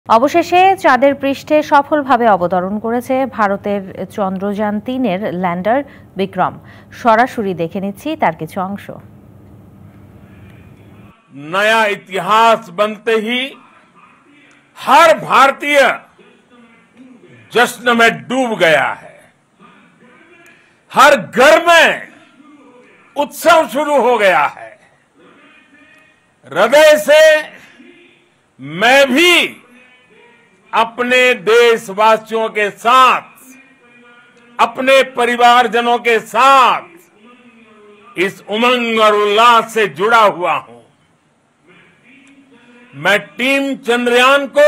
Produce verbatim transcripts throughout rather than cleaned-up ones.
অবশেষে চাঁদের পৃষ্ঠে সফলভাবে অবতরণ করেছে ভারতের চন্দ্রযান তিনের ল্যান্ডার বিক্রম। সরাসরি দেখে নিচ্ছি তার কিছু অংশ। नया इतिहास बनते ही हर भारतीय जश्न में डूब गया है। हर घर में उत्सव शुरू हो गया है। हृदय से मैं भी अपने देशवासियों के साथ, अपने परिवारजनों के साथ इस उमंग और उल्लास से जुड़ा हुआ हूं। मैं टीम चंद्रयान को,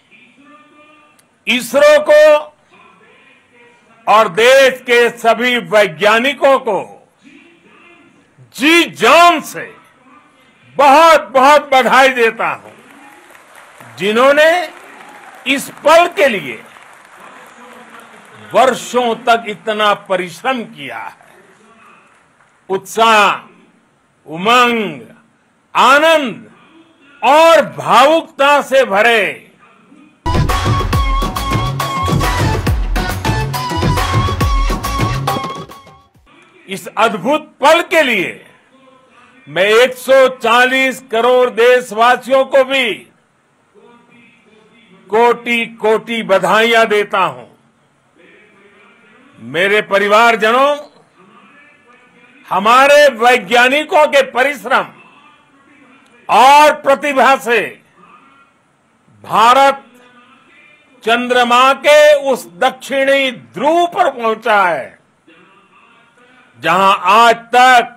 इसरो को और देश के सभी वैज्ञानिकों को जी जान से बहुत बहुत बधाई देता हूं, जिन्होंने इस पल के लिए वर्षों तक इतना परिश्रम किया है। उत्साह, उमंग, आनंद और भावुकता से भरे इस अद्भुत पल के लिए मैं एक सौ चालीस करोड़ देशवासियों को भी कोटि कोटि बधाइयां देता हूं। मेरे परिवारजनों, हमारे वैज्ञानिकों के परिश्रम और प्रतिभा से भारत चंद्रमा के उस दक्षिणी ध्रुव पर पहुंचा है, जहां आज तक